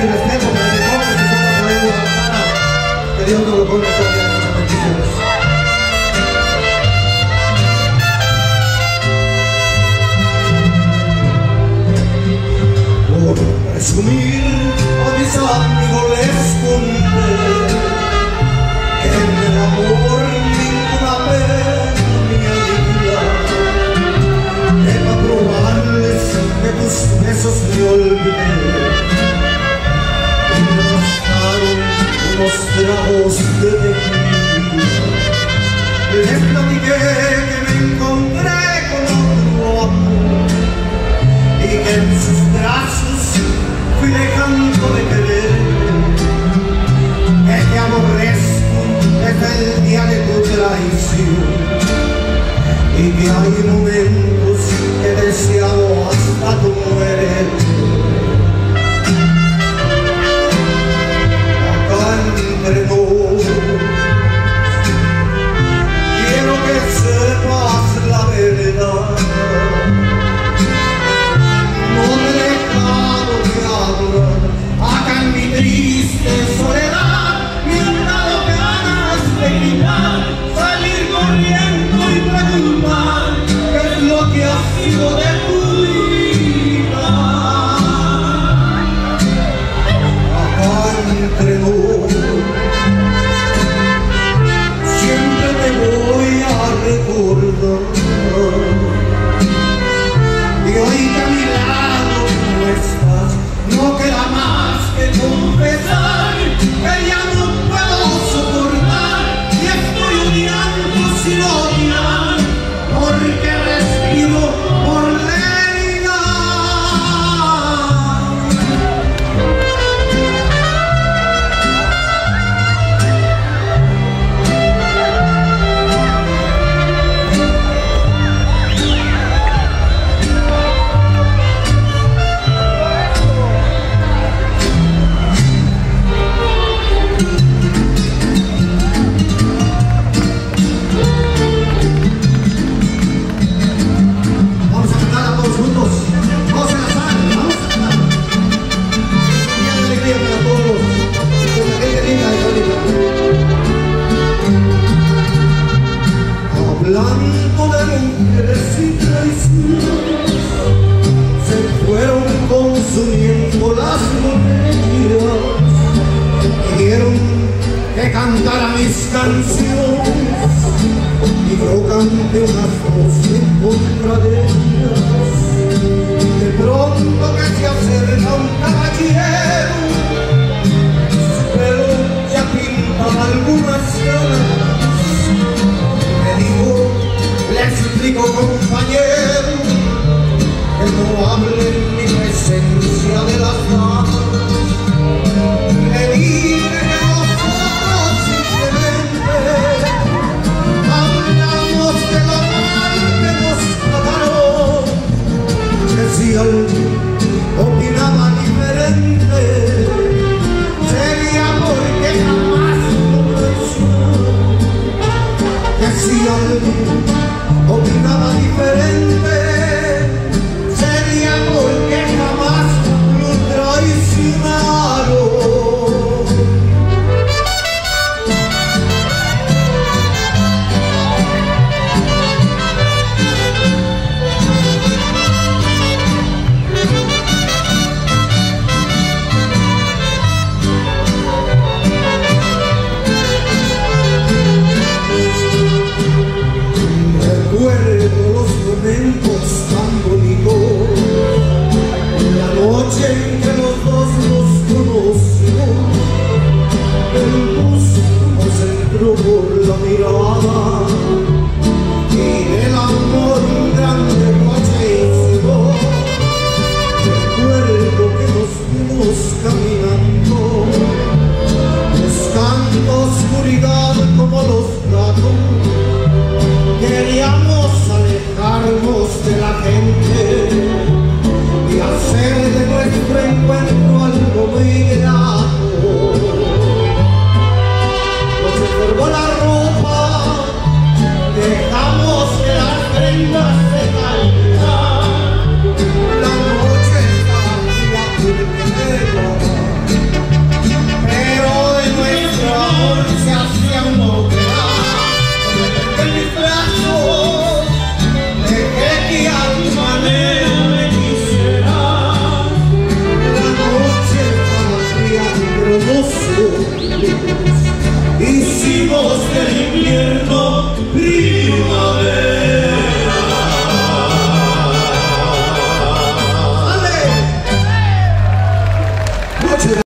mi respeto para que toque, se toca por ahí Guadalajara. Que Dios nos lo ponga todavía en muchas bendiciones. Por presumir a mis amigos les conté que en el amor ninguna pena ni alegría, que para probarles de tus besos me olvidé y me bastaron unos tragos de tequila. Les platiqué que me encontré con otro amor y que en sus brazos fui dejando de querer, que te aborrezco desde el día de tu traición y que hay momentos que he deseado hasta tu muerte. Acá entre nos quiero que sepas la verdad. Acá en mi triste soledad me han dado ganas de gritar, salir corriendo y preguntar qué es lo que ha sido de tu vida. Acá entre nos siempre te voy a recordar, y hoy que a mi lado no estás, no queda más que confesar que ya no puedo soportar y estoy odiando sin odiar, porque respiro por Leida. Hablando de mujeres y traiciones, se fueron consumiendo las botellas, quisieron que cantara mis canciones y yo canté unas dos en contra de ellas. De pronto que se acerca un caballero, su pelo ya pinta algunas caras. Les suplico, compañero, que no hable en mi presencia de las damas. Le dije que nosotros simplemente hablamos de lo mal que nos pagaron, que si alguien opinaba diferente sería porque jamás lo traicionó, que si alguien opinaba diferente sería porque jamás lo traicionaron. Recuerdo los momentos tan bonitos, la noche en que los dos nos conocimos, el gusto nos entró por la mirada y el amor un grande noche hizo. Recuerdo que nos fuimos caminando, buscando oscuridad como los gatos. Queríamos alejarnos de la gente y hacer de